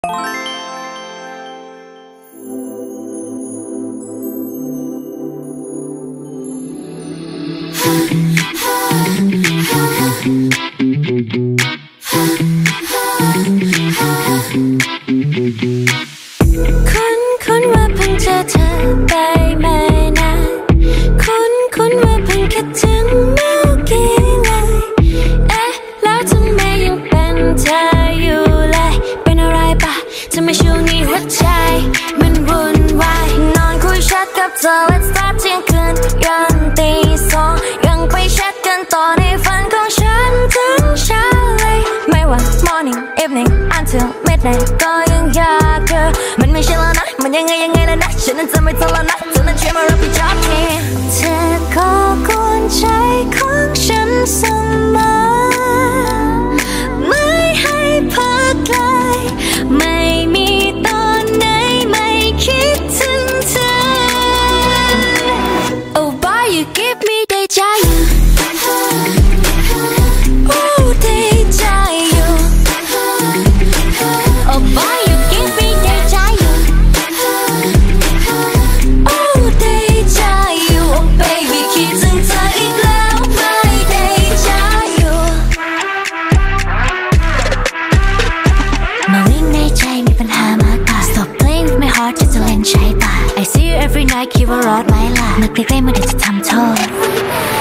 คุ้นว่าเพิ่งเจอเธอไปไม่นานคุ้นว่าเพิ่งคิดถึงเมื่อกี้เลยแล้วทำไมยังเป็นเธออยู่เลยเป็นอะไรปะทำไมช่วงนี้หัวใจมันวุ่นวายนอนคุยแชทกับเธอ Let's start เที่ยงคืนยันตีสองยังไปแชทกันต่อในฝันของฉันถึงเช้าเลยไม่ว่า morning evening until midnight ก็ยังอยากเจอมันไม่ใช่แล้วนะมันยังไงแล้วนะฉันนั้นจะไม่ทนแล้วนะเธอนั้นช่วยมารับผิดชอบทีเธอก็กวนใจของฉันเสมอไม่ให้พักเลยไม่มีตอนไหนไม่คิดถึงเธอ Oh boy you give me deja vu Oh deja vu Oh boy you give me deja vu Oh deja vu Oh baby คิดถึงเธออีกแล้วไม่ deja vu มาวิ่งในใจมีปัญหามากกว่า Stop playing with my heart จะเล่นใช้ป่ะ I see you every night คิดว่ารอดไหมล่ะเมื่อใกล้ๆเมื่อเดี๋ยวจะทำโทษ